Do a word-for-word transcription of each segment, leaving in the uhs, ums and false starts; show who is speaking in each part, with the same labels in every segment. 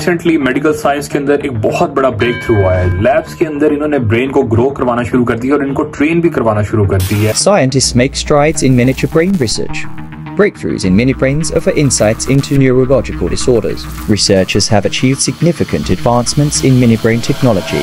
Speaker 1: Recently medical science के अंदर एक बहुत बड़ा ब्रेक थ्रू आया है। लैब्स के अंदर इन्होंने ब्रेन को ग्रो करवाना शुरू कर दिया और इनको ट्रेन भी करवाना शुरू कर दिया है।
Speaker 2: Scientists make strides in miniature brain research. Breakthroughs in mini brains offer insights into neurological disorders. Researchers have achieved significant advancements in mini brain technology.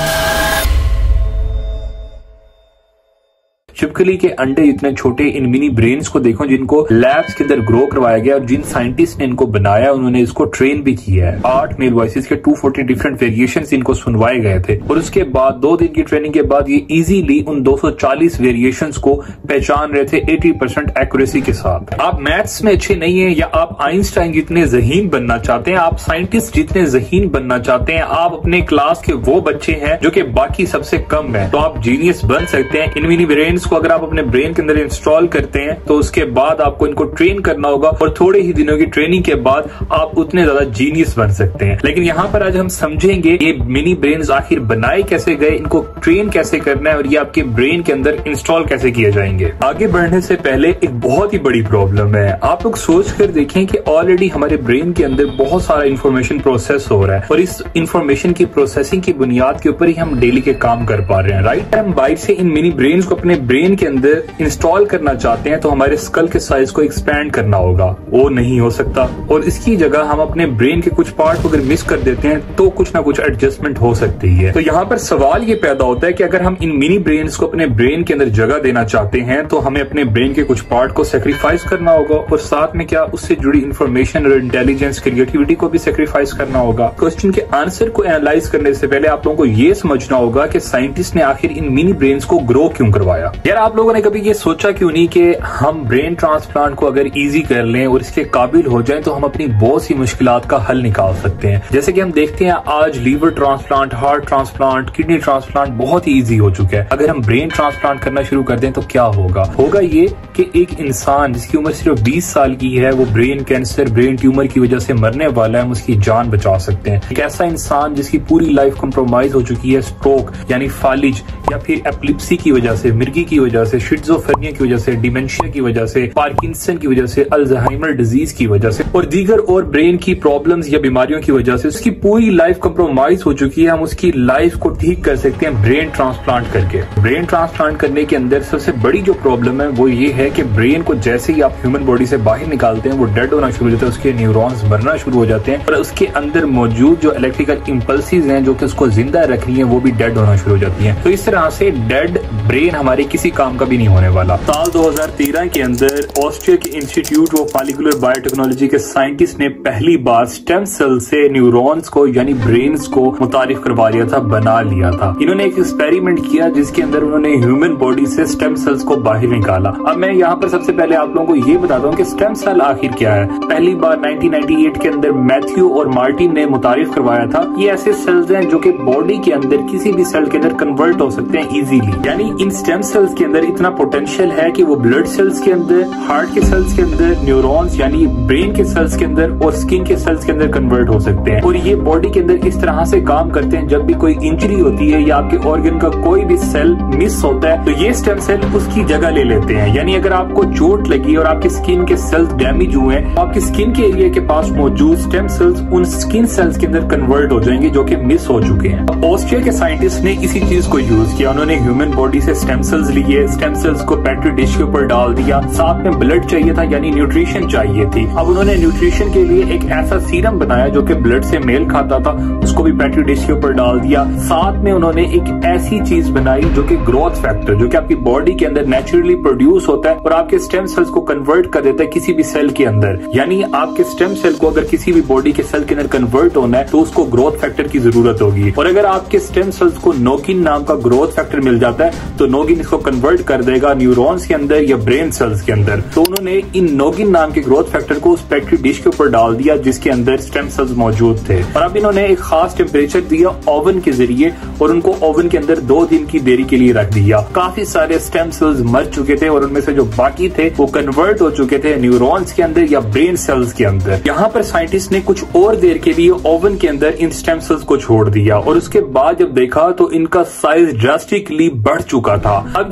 Speaker 1: छिपकली के अंडे इतने छोटे इन मिनी ब्रेन्स को देखो जिनको लैब्स के अंदर ग्रो करवाया गया और जिन साइंटिस्ट ने इनको बनाया उन्होंने इसको ट्रेन भी किया है। आठ मेल वॉइसेस के दो सौ चालीस डिफरेंट वेरिएशंस इनको सुनवाए गए थे और उसके बाद दो दिन की ट्रेनिंग के बाद ये इजीली उन दो सौ चालीस वेरिएशंस को पहचान रहे थे अस्सी परसेंट एक्यूरेसी के साथ। आप मैथ्स में अच्छे नहीं है या आप आइंस्टाइन जितने ज़हीन बनना चाहते हैं, आप साइंटिस्ट जितने ज़हीन बनना चाहते हैं, आप अपने क्लास के वो बच्चे हैं जो कि बाकी सबसे कम है, तो आप जीनियस बन सकते हैं। इन मिनी ब्रेन्स को अगर आप अपने ब्रेन के अंदर इंस्टॉल करते हैं तो उसके बाद आपको इनको ट्रेन करना होगा और थोड़े ही दिनों की ट्रेनिंग के बाद आप उतने ज्यादा जीनियस बन सकते हैं। लेकिन यहाँ पर आज हम समझेंगे ये मिनी ब्रेन्स आखिर बनाए कैसे गए, इनको ट्रेन कैसे करना है और ये आपके ब्रेन के अंदर इंस्टॉल कैसे किए जाएंगे। आगे बढ़ने से पहले एक बहुत ही बड़ी प्रॉब्लम है। आप लोग सोच कर देखें कि ऑलरेडी हमारे ब्रेन के अंदर बहुत सारा इंफॉर्मेशन प्रोसेस हो रहा है और इस इंफॉर्मेशन की प्रोसेसिंग की बुनियाद के ऊपर ही हम डेली के काम कर पा रहे हैं, राइट। हम बाइट से इन मिनी ब्रेन्स को अपने ब्रेन के अंदर इंस्टॉल करना चाहते हैं तो हमारे स्कल के साइज को एक्सपैंड करना होगा, वो नहीं हो सकता और इसकी जगह हम अपने ब्रेन के कुछ पार्ट को अगर मिस कर देते हैं तो कुछ ना कुछ एडजस्टमेंट हो सकती है। तो यहाँ पर सवाल ये पैदा होता है कि अगर हम इन मिनी ब्रेन्स को अपने ब्रेन के अंदर जगह देना चाहते हैं तो हमें अपने ब्रेन के कुछ पार्ट को सेक्रीफाइस करना होगा और साथ में क्या उससे जुड़ी इंफॉर्मेशन और इंटेलिजेंस क्रिएटिविटी को भी सेक्रीफाइस करना होगा। क्वेश्चन के आंसर को एनालाइज करने से पहले आप लोगों को ये समझना होगा कि साइंटिस्ट ने आखिर इन मिनी ब्रेन्स को ग्रो क्यों करवाया। यार आप लोगों ने कभी ये सोचा क्यों नहीं कि हम ब्रेन ट्रांसप्लांट को अगर इजी कर लें और इसके काबिल हो जाएं तो हम अपनी बहुत सी मुश्किलात का हल निकाल सकते हैं। जैसे कि हम देखते हैं आज liver transplant, heart transplant, kidney transplant बहुत ही इजी हो चुका है। अगर हम ब्रेन ट्रांसप्लांट करना शुरू कर दें तो क्या होगा होगा ये कि एक इंसान जिसकी उम्र सिर्फ बीस साल की है वो ब्रेन कैंसर, ब्रेन ट्यूमर की वजह से मरने वाला है, हम उसकी जान बचा सकते हैं। एक ऐसा इंसान जिसकी पूरी लाइफ कंप्रोमाइज हो चुकी है स्ट्रोक यानी फालिज या फिर एपिलेप्सी की वजह से, मिर्गी की वजह से, शिज़ोफ्रेनिया की वजह से, डिमेंशिया की वजह से, पार्किंसन की वजह से, अल्जाइमर डिजीज की वजह से और दीगर और ब्रेन की प्रॉब्लम्स या बीमारियों की वजह से उसकी पूरी लाइफ कंप्रोमाइज हो चुकी है, हम उसकी लाइफ को ठीक कर सकते हैं ब्रेन ट्रांसप्लांट करके। ब्रेन ट्रांसप्लांट करने के अंदर सबसे बड़ी जो प्रॉब्लम है वो ये है कि ब्रेन को जैसे ही आप ह्यूमन बॉडी से बाहर निकालते हैं वो डेड होना शुरू हो जाता है, उसके न्यूरॉन्स मरना शुरू हो जाते हैं और उसके अंदर मौजूद जो इलेक्ट्रिकल इंपल्सेस हैं जो कि उसको जिंदा रख रही हैं वो भी डेड होना शुरू हो जाती हैं। तो इस तरह से डेड ब्रेन हमारे किसी काम का भी नहीं होने वाला। साल दो हज़ार तेरह के अंदर ऑस्ट्रिया के इंस्टीट्यूट ऑफ मॉलिक्यूलर बायोटेक्नोलॉजी के साइंटिस्ट ने पहली बार स्टेम सेल से न्यूरॉन्स को यानी ब्रेन्स को मुतारिफ करवा लिया था, बना लिया था। इन्होंने एक एक्सपेरिमेंट किया जिसके अंदर उन्होंने ह्यूमन बॉडी से स्टेम सेल्स को बाहर निकाला। अब मैं यहाँ पर सबसे पहले आप लोगों को ये बताता हूँ कि स्टेम सेल आखिर क्या है। पहली बार नाइनटीन नाइंटी एट के अंदर मैथ्यू और मार्टिन ने मुतारिफ करवाया था। ये ऐसे सेल्स हैं जो कि बॉडी के अंदर किसी भी सेल के अंदर कन्वर्ट हो सकते हैं इजीली। यानी इन स्टेम सेल्स के अंदर इतना पोटेंशियल है कि वो ब्लड सेल्स के अंदर, हार्ट के सेल्स के अंदर, न्यूरॉन्स यानी ब्रेन के सेल्स के अंदर और स्किन के सेल्स के अंदर कन्वर्ट हो सकते हैं। और ये बॉडी के अंदर इस तरह से काम करते हैं जब भी कोई इंजरी होती है या आपके ऑर्गन का कोई भी सेल मिस होता है तो ये स्टेम सेल उसकी जगह ले लेते हैं। यानी अगर आपको चोट लगी और आपकी स्किन के सेल्स डैमेज हुए हैं तो आपकी स्किन के एरिया के पास मौजूद स्टेम सेल्स उन स्किन सेल्स के अंदर कन्वर्ट हो जाएंगे जो कि मिस हो चुके हैं। ऑस्ट्रिया के साइंटिस्ट ने इसी चीज को यूज किया। उन्होंने ह्यूमन बॉडी से स्टेम सेल्स लिए, स्टेम सेल्स को पेट्री डिश के ऊपर डाल दिया, साथ में ब्लड चाहिए था यानी न्यूट्रिशन चाहिए थी। अब उन्होंने न्यूट्रिशन के लिए एक ऐसा सीरम बनाया जो कि ब्लड से मेल खाता था, उसको भी पेट्री डिश के ऊपर डाल दिया। साथ में उन्होंने एक ऐसी चीज बनाई जो कि ग्रोथ फैक्टर, जो कि आपकी बॉडी के अंदर नेचुरली प्रोड्यूस होता है और आपके स्टेम सेल्स को कन्वर्ट कर देता है किसी भी सेल के अंदर। यानी आपके स्टेम सेल को अगर किसी भी बॉडी के सेल के अंदर कन्वर्ट होना है तो उसको ग्रोथ फैक्टर की जरूरत होगी। और अगर आपके स्टेम सेल्स को नोगिन नाम का ग्रोथ फैक्टर मिल जाता है तो नोगिन इसको कन्वर्ट कर देगा न्यूरॉन्स के अंदर या ब्रेन सेल्स के अंदर। तो उन्होंने इन नोगिन नाम के ग्रोथ फैक्टर को उस पेट्री डिश के ऊपर डाल दिया जिसके अंदर स्टेम सेल्स मौजूद थे और अब इन्होंने एक खास टेम्परेचर दिया ओवन के जरिए और उनको ओवन के अंदर दो दिन की देरी के लिए रख दिया। काफी सारे स्टेम सेल्स मर चुके थे और उनमें से जो बाकी थे वो कन्वर्ट हो चुके थे न्यूरॉन्स के अंदर या ब्रेन सेल्स के अंदर। यहाँ पर साइंटिस्ट ने कुछ और देर के लिए ओवन के अंदर इन स्टेम सेल्स को छोड़ दिया और उसके बाद जब देखा तो इनका साइज ड्रास्टिकली बढ़ चुका था। अब ये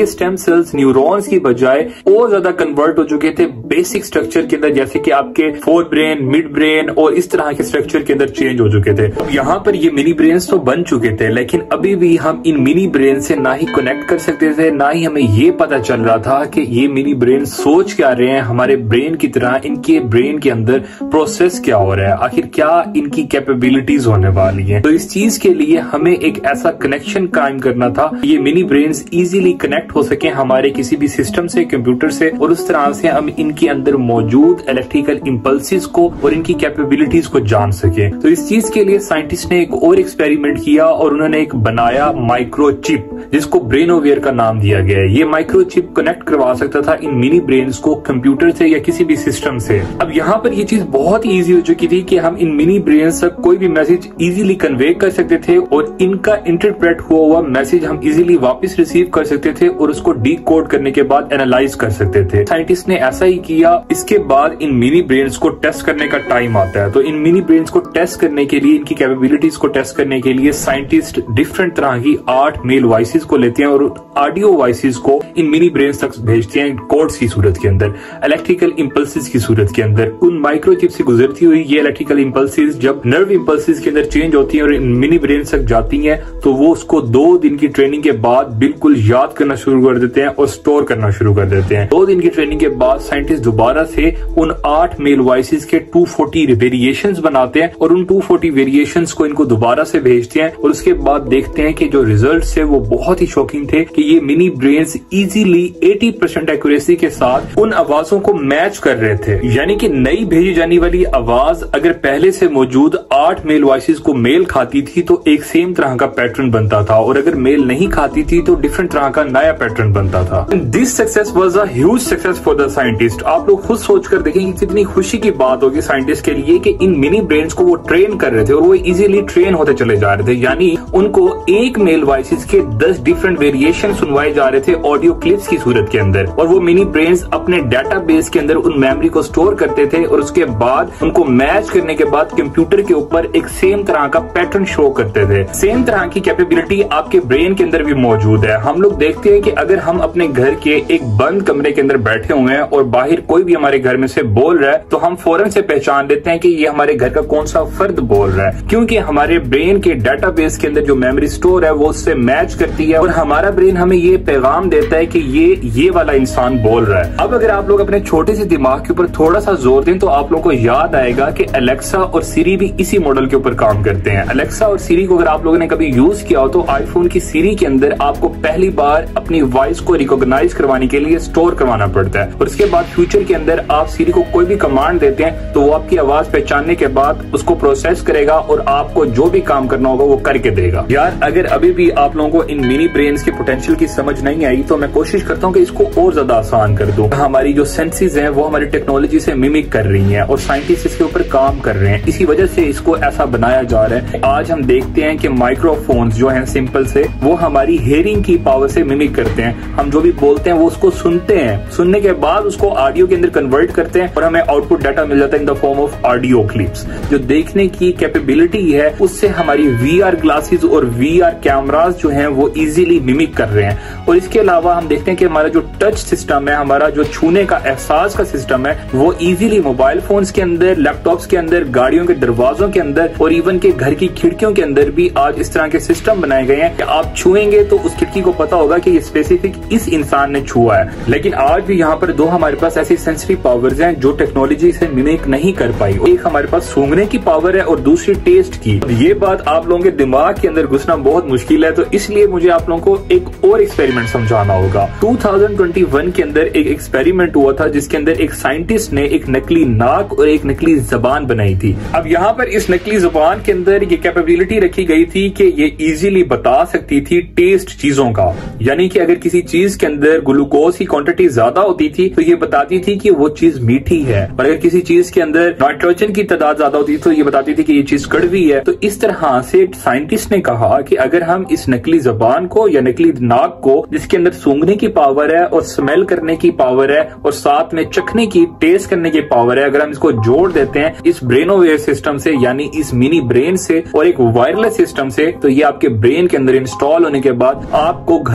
Speaker 1: ये स्टेम सेल्स न्यूरॉन्स की बजाय और ज्यादा कन्वर्ट हो चुके थे बेसिक स्ट्रक्चर के अंदर, जैसे कि आपके फोर ब्रेन, मिड ब्रेन और इस तरह के स्ट्रक्चर के अंदर चेंज हो चुके थे। अब यहाँ पर ये मिनी ब्रेन्स तो बन चुके थे, लेकिन अभी भी हम इन मिनी ब्रेन से ना ही कनेक्ट कर सकते थे, ना ही हमें ये पता चल रहा था कि ये मिनी ब्रेन सोच क्या रहे हैं, हमारे ब्रेन की तरह इनके ब्रेन के अंदर प्रोसेस क्या हो रहा है, आखिर क्या इनकी कैपेबिलिटीज होने वाली है। तो इस चीज के लिए हमें एक ऐसा कनेक्शन कायम करना था, ये मिनी ब्रेन्स इजीली कनेक्ट हो सके हमारे किसी भी सिस्टम से, कंप्यूटर से, और उस तरह से हम इनके अंदर मौजूद इलेक्ट्रिकल इंपल्सेस को और इनकी कैपेबिलिटीज को जान सके। तो इस चीज के लिए साइंटिस्ट ने एक और एक्सपेरिमेंट किया और उन्होंने एक बनाया माइक्रोचिप, जिसको ब्रेनोवेयर का नाम दिया गया है। ये माइक्रोचिप कनेक्ट करवा सकता था इन मिनी ब्रेन्स को कंप्यूटर से या किसी भी सिस्टम से। अब यहाँ पर ये चीज बहुत ही ईजी हो चुकी थी कि हम इन मिनी ब्रेन्स तक कोई भी मैसेज इजीली कन्वे कर सकते थे और इनका इंटरप्रेट हुआ हुआ मैसेज हम इजीली वापस रिसीव कर सकते थे और उसको डीकोड करने के बाद एनालाइज कर सकते थे। साइंटिस्ट ने ऐसा ही किया। इसके बाद इन मिनी ब्रेन्स को टेस्ट करने का टाइम आता है। तो इन मिनी ब्रेन्स को टेस्ट करने के लिए, इनकी कैपेबिलिटीज को टेस्ट करने के लिए साइंटिस्ट डिफरेंट तरह की आठ मेल वॉइसेस को लेते हैं और ऑडियो वॉइसेस को इन मिनी ब्रेन्स तक भेजते हैं कोड्स की सूरत के अंदर, इलेक्ट्रिकल इंपल्सेस की सूरत के अंदर। उन माइक्रोचिप से गुजरती हुई ये इलेक्ट्रिकल इंपल्सेस जब नर्व इंपल्सेस के अंदर चेंज होती हैं और इन मिनी ब्रेन तक जाती हैं, तो वो उसको दो दिन की ट्रेनिंग के बाद बिल्कुल याद करना शुरू कर देते हैं और स्टोर करना शुरू कर देते हैं। दो दिन की ट्रेनिंग के बाद साइंटिस्ट दोबारा से उन आठ मेल वॉइसेस के टू फोर्टी वेरिएशंस बनाते हैं और उन टू फोर्टी वेरिएशंस को इनको दोबारा से भेजते हैं और उसके बाद देखते हैं कि जो रिजल्ट्स है वो बहुत ही शॉकिंग थे कि ये मिनी ब्रेन्स इजीली अस्सी परसेंट एक्यूरेसी के साथ उन आवाजों को मैच कर रहे थे। यानी कि नई भेजी जाने वाली आवाज अगर पहले से मौजूद आठ मेल वॉइसेस को मेल खाती थी तो एक सेम तरह का पैटर्न बनता था, और अगर मेल नहीं खाती थी तो डिफरेंट तरह का नया पैटर्न बनता था। This success was a huge success for the scientist. आप लोग खुद सोच कर देखेंगे कितनी खुशी की बात होगी साइंटिस्ट के लिए कि इन मिनी ब्रेन्स को वो ट्रेन कर रहे थे और वो इजीली ट्रेन होते चले जा रहे थे। यानी उनको एक मेल वॉइसेस के दस डिफरेंट वेरिएशन सुनवाए जा रहे थे ऑडियो क्लिप्स की सूरत के अंदर, और वो मिनी ब्रेन्स अपने डेटाबेस के अंदर उन मेमोरी को स्टोर करते थे और उसके बाद उनको मैच करने के बाद कंप्यूटर के ऊपर एक सेम तरह का पैटर्न शो करते थे। सेम तरह की कैपेबिलिटी आपके ब्रेन के अंदर भी मौजूद है। हम लोग देखते हैं कि अगर हम अपने घर के एक बंद कमरे के अंदर बैठे हुए हैं और बाहर कोई भी हमारे घर में से बोल रहा है तो हम फौरन से पहचान लेते हैं कि ये हमारे घर का कौन सा फर्द बोल रहा है, क्योंकि हमारे ब्रेन के डेटाबेस के अंदर जो मेमोरी स्टोर है वो उससे मैच करती है और हमारा ब्रेन हमें ये पैगाम देता है कि ये ये वाला इंसान बोल रहा है। अब अगर आप लोग अपने छोटे से दिमाग के ऊपर थोड़ा सा जोर दें तो आप लोगों को याद आएगा कि अलेक्सा और सिरी भी इसी मॉडल के ऊपर काम करते हैं। अलेक्सा और सिरी को अगर आप लोगों ने कभी यूज किया हो तो आईफोन की सिरी के अंदर आपको पहली बार अपनी वॉइस को रिकॉग्नाइज करवाने के लिए स्टोर करवाना पड़ता है और उसके बाद फ्यूचर के अंदर आप सिरी को कोई भी कमांड देते हैं तो वो आपकी आवाज पहचानने के बाद उसको प्रोसेस करेगा और आपको जो भी काम करना होगा वो करके देगा। यार अगर अभी भी आप लोगों को इन मिनी ब्रेन्स के पोटेंशियल की समझ नहीं आई तो मैं कोशिश करता हूँ कि इसको और ज्यादा आसान कर दूं। हमारी जो सेंसेस हैं वो हमारी टेक्नोलॉजी से मिमिक कर रही हैं और साइंटिस्ट इसके ऊपर काम कर रहे हैं, इसी वजह से इसको ऐसा बनाया जा रहा है। आज हम देखते हैं कि माइक्रोफोन्स जो हैं सिंपल से वो हमारी हेयरिंग की पावर से मिमिक करते हैं। हम जो भी बोलते हैं वो उसको सुनते हैं, सुनने के बाद उसको ऑडियो के अंदर कन्वर्ट करते हैं और हमें आउटपुट डाटा मिल जाता है in the form of audio clips. जो देखने की कैपेबिलिटी है उससे हमारी वीआर ग्लासेस और वीआर कैमरास जो हैं वो इजीली मिमिक कर रहे हैं। और इसके अलावा हम देखते हैं कि हमारा जो टच सिस्टम है, हमारा जो छूने का एहसास का सिस्टम है वो इजीली मोबाइल फोन्स के अंदर, लैपटॉप्स के अंदर, गाड़ियों के दरवाजों के अंदर और इवन के घर की खिड़कियों के अंदर भी आज इस तरह के सिस्टम बनाए गए हैं कि आप छुएंगे तो उस खिड़की को पता होगा कि ये स्पेसिफिक इस इंसान ने छुआ है। लेकिन आज भी यहाँ पर दो हमारे पास ऐसी सेंसरी पावर्स हैं जो टेक्नोलॉजी से मिमिक नहीं कर पाई। एक हमारे पास सूंघने की पावर है और दूसरी टेस्ट की। ये बात आप लोगों के दिमाग के अंदर घुसना बहुत मुश्किल है, तो इसलिए मुझे आप लोगों को एक और एक्सपेरिमेंट समझाना होगा। दो हज़ार इक्कीस के अंदर एक एक्सपेरिमेंट हुआ था जिसके अंदर एक साइंटिस्ट ने एक नकली नाक और एक नकली जबान बनाई थी। अब यहाँ पर इस नकली जबान के अंदर ये कैपेबिलिटी रखी गई थी कि ये इजीली बता सकती थी टेस्ट चीजों का, यानी कि अगर किसी चीज के अंदर ग्लूकोज की क्वांटिटी ज्यादा होती थी तो ये बताती थी कि वो चीज मीठी है, और अगर किसी चीज के अंदर नाइट्रोजन की तादाद ज्यादा होती थी तो ये बताती थी कि ये चीज कड़वी है। तो इस तरह से साइंटिस्ट ने कहा कि अगर हम इस नकली जबान को या नकली नाक को, जिसके अंदर सूंघने की पावर है और स्मेल करने की पावर है और साथ में चखने की, टेस्ट करने की पावर है, अगर हम इसको जोड़ देते हैं इस ब्रेनोवेयर सिस्टम से यानी इस मिनी ब्रेन से और एक वायरलेस सिस्टम से, तो ये आपके ब्रेन के अंदर इंस्टॉल होने के बाद आपको घर बैठे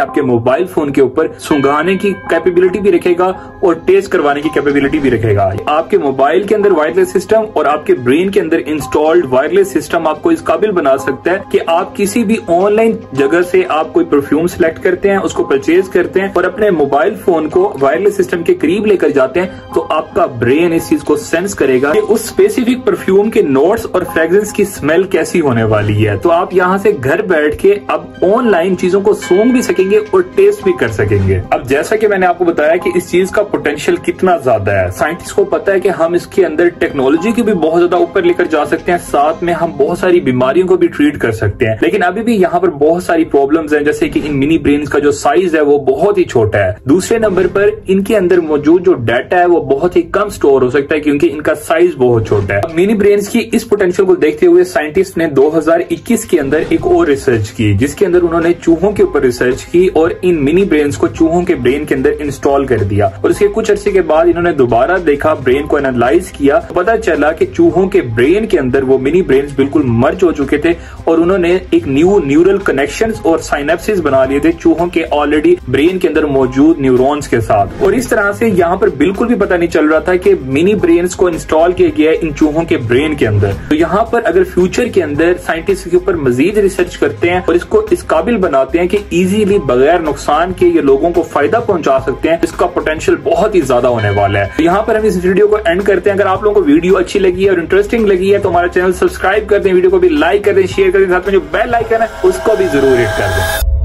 Speaker 1: आपके मोबाइल फोन के ऊपर सुंघाने की कैपेबिलिटी भी रखेगा और टेस्ट करवाने की कैपेबिलिटी भी रखेगा। आपके मोबाइल के अंदर वायरलेस सिस्टम और आपके ब्रेन के अंदर इंस्टॉल्ड वायरलेस सिस्टम आपको इस काबिल बना सकता है कि आप किसी भी ऑनलाइन जगह से आप कोई परफ्यूम सिलेक्ट करते हैं, उसको परचेज करते हैं और अपने मोबाइल फोन को वायरलेस सिस्टम के करीब लेकर जाते हैं, तो आपका ब्रेन इस चीज को सेंस करेगा कि उस स्पेसिफिक परफ्यूम के नोट्स और फ्रेग्रेंस की स्मेल कैसी होने वाली है। तो आप यहाँ से घर बैठ के अब ऑनलाइन चीजों को सूंघ भी सकेंगे और टेस्ट भी कर सकेंगे। अब जैसा कि मैंने आपको बताया कि इस चीज का पोटेंशियल कितना ज्यादा है, साइंटिस्ट को पता है कि हम इसके अंदर टेक्नोलॉजी की भी बहुत ज्यादा ऊपर लेकर जा सकते हैं, साथ में हम बहुत सारी बीमारियों को भी ट्रीट कर सकते हैं। लेकिन अभी भी यहाँ पर बहुत सारी प्रॉब्लम्स हैं, जैसे कि इन मिनी ब्रेन्स का जो साइज है वो बहुत ही छोटा है। दूसरे नंबर पर इनके अंदर मौजूद जो डाटा है वो बहुत ही कम स्टोर हो सकता है क्योंकि इनका साइज बहुत छोटा है। मिनी ब्रेन्स की इस पोटेंशियल को देखते हुए साइंटिस्ट ने दो हज़ार इक्कीस के अंदर एक और रिसर्च की, जिसके अंदर उन्होंने चूहों के ऊपर रिसर्च की और इन मिनी ब्रेन्स को चूहों के ब्रेन के अंदर इंस्टॉल कर दिया। और इसके कुछ अरसे के बाद इन्होंने दोबारा देखा, ब्रेन को एनालाइज किया, पता चला कि चूहों के ब्रेन के अंदर वो मिनी ब्रेन्स बिल्कुल मर्ज हो चुके थे और उन्होंने एक न्यू न्यूरल कनेक्शंस और साइनेप्सिस बना लिए थे चूहों के ऑलरेडी ब्रेन के अंदर मौजूद न्यूरॉन्स के साथ। और इस तरह से यहाँ पर बिल्कुल भी पता नहीं चल रहा था कि मिनी ब्रेन्स को इंस्टॉल किया गया है इन चूहों के ब्रेन के अंदर। तो यहाँ पर अगर फ्यूचर के अंदर साइंटिस्ट के ऊपर मजीद रिसर्च करते हैं और इसको इस काबिल बनाते हैं कि इजीली बगैर नुकसान के ये लोगों को फायदा पहुंचा सकते हैं, इसका पोटेंशियल बहुत ही ज्यादा होने वाला है। तो यहाँ पर हम इस वीडियो को एंड करते हैं। अगर आप लोगों को वीडियो अच्छी लगी है और इंटरेस्टिंग लगी है तो हमारा चैनल सब्सक्राइब कर दें, वीडियो को भी लाइक कर दें, शेयर कर दें, साथ में जो बेल आइकन है उसको भी जरूर हिट कर दें।